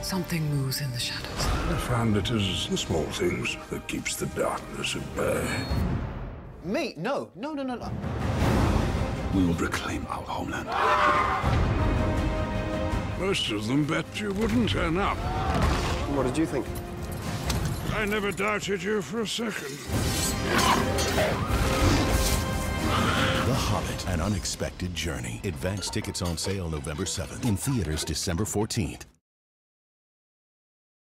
Something moves in the shadows. I found it is the small things that keeps the darkness at bay. Me? No. We will reclaim our homeland. Most of them bet you wouldn't turn up. What did you think? I never doubted you for a second. The Hobbit, An Unexpected Journey. Advance tickets on sale November 7th. In theaters December 14th.